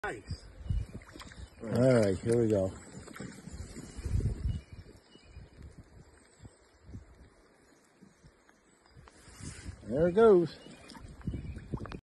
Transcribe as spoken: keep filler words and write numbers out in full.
Nice. All right, here we go. There it goes.